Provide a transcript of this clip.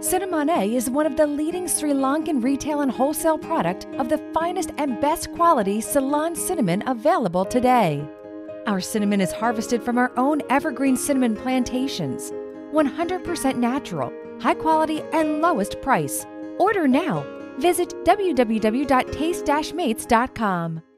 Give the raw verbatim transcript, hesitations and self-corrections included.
Cinnamonate is one of the leading Sri Lankan retail and wholesale product of the finest and best quality Ceylon cinnamon available today. Our cinnamon is harvested from our own evergreen cinnamon plantations. one hundred percent natural, high quality, and lowest price. Order now. Visit w w w dot taste dash mates dot com.